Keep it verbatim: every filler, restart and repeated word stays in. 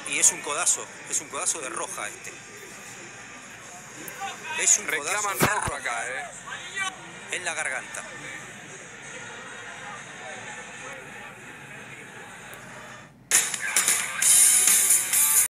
Y es un codazo, es un codazo de Roja este. Es un Reclaman codazo rojo acá, eh. en la garganta.